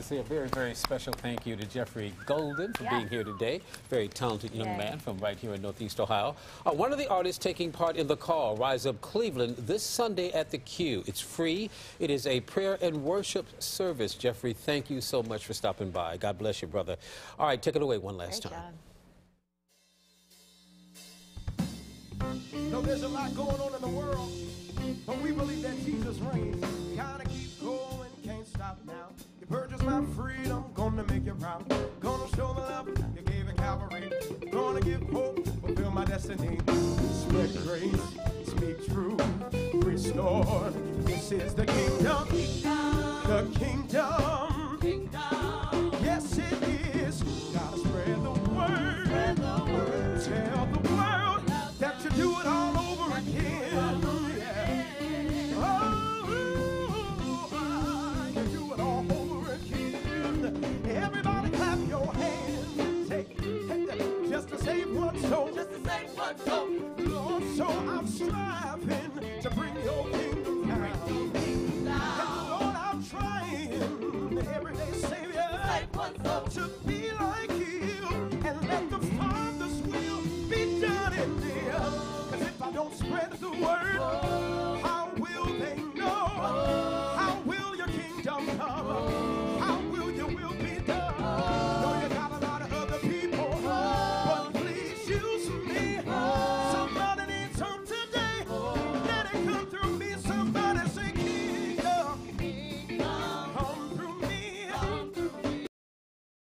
say a very, very special thank you to Jeffrey Golden for being here today. Very talented young man from right here in Northeast Ohio. One of the artists taking part in The Call, Rise Up Cleveland, this Sunday at the Q. It's free. It is a prayer and worship service. Jeffrey, thank you so much for stopping by. God bless you, brother. All right, take it away one last time. No, there's a lot going on in the world, but we believe that Jesus reigns. Gotta keep going, can't stop now. You purchased my freedom, gonna make you proud. Gonna show the love you gave in Calvary. Gonna give hope, fulfill my destiny. Spread grace, speak truth, restore. This is the kingdom, the kingdom. Yes, it is. Gotta spread the word, tell the world that you do it all over again. You do it all over again. Everybody clap your hands. Take that just to save one soul. Just to save one soul. Lord, so I'm striving to bring your kingdom down. And Lord, I'm trying, everyday Savior, to be like you and let the Father's will be done in me. 'Cause if I don't spread the word,